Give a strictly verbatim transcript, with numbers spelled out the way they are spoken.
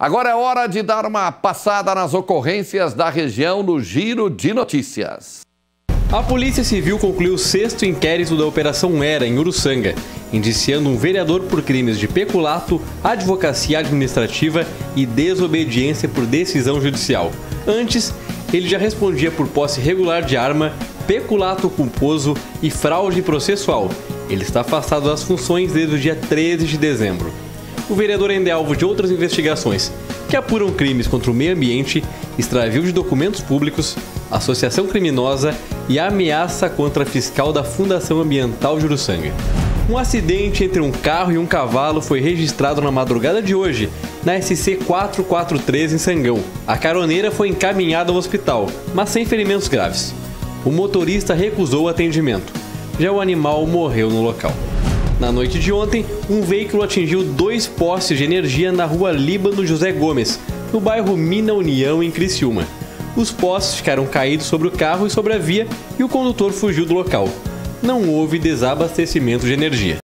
Agora é hora de dar uma passada nas ocorrências da região no Giro de Notícias. A Polícia Civil concluiu o sexto inquérito da Operação Era, em Uruçanga, indiciando um vereador por crimes de peculato, advocacia administrativa e desobediência por decisão judicial. Antes, ele já respondia por posse irregular de arma, peculato culposo e fraude processual. Ele está afastado das funções desde o dia treze de dezembro. O vereador ainda é alvo de outras investigações, que apuram crimes contra o meio ambiente, extravio de documentos públicos, associação criminosa e ameaça contra a fiscal da Fundação Ambiental de Uruçanga. Um acidente entre um carro e um cavalo foi registrado na madrugada de hoje, na S C quatrocentos e quarenta e três em Sangão. A caroneira foi encaminhada ao hospital, mas sem ferimentos graves. O motorista recusou o atendimento. Já o animal morreu no local. Na noite de ontem, um veículo atingiu dois postes de energia na rua Líbano José Gomes, no bairro Mina União, em Criciúma. Os postes ficaram caídos sobre o carro e sobre a via e o condutor fugiu do local. Não houve desabastecimento de energia.